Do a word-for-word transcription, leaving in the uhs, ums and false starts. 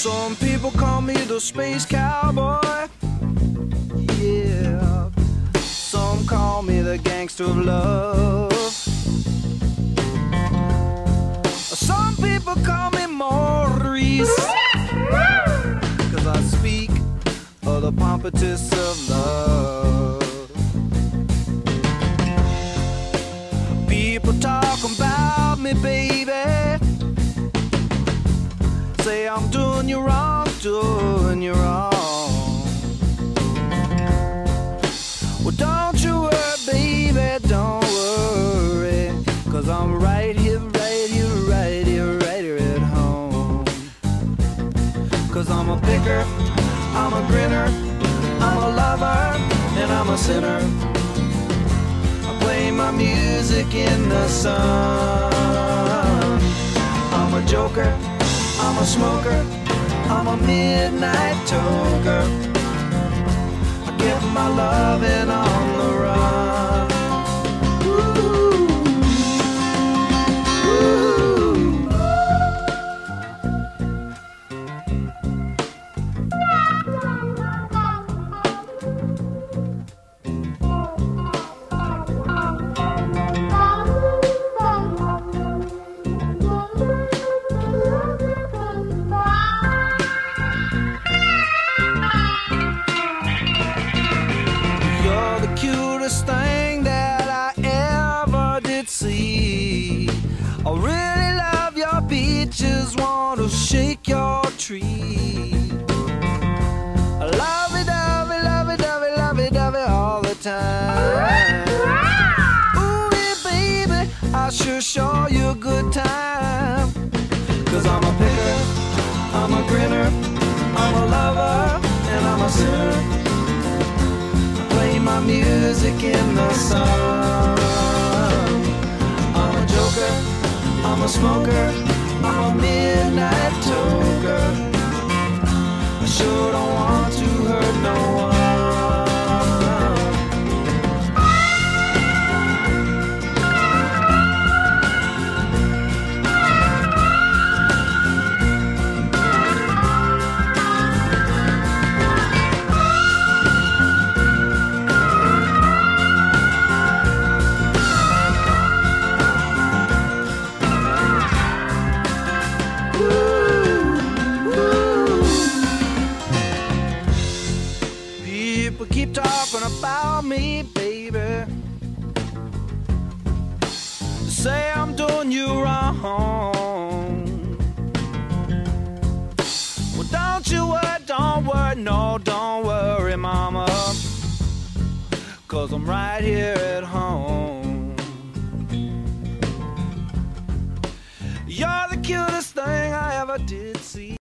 Some people call me the space cowboy. Yeah. Some call me the gangster of love. Some people call me Maurice, 'cause I speak of the pompatus of love. People talk about me, baby, say I'm doing you wrong, doing you wrong. Well, don't you worry, baby, don't worry, 'cause I'm right here, right here, right here, right here at home. 'Cause I'm a picker, I'm a grinner, I'm a lover, and I'm a sinner. I play my music in the sun. I'm a joker, I'm a smoker, I'm a midnight toker. I get my loving on the run. Cutest thing that I ever did see. I really love your peaches, want to shake your tree. I love it, love it, love it, love it, love it, love it all the time. Ooh, yeah, baby, I sure show you a good time. 'Cause I'm a picker, I'm a grinner, I'm a lover, and I'm a sinner. Play my music in the sun. I'm a joker, I'm a smoker, I'm a midnight toker. I sure don't want to hurt no one. People keep talking about me, baby, say I'm doing you wrong. Well, don't you worry, don't worry, no, don't worry, mama, 'cause I'm right here at home. You're the cutest thing I ever did see.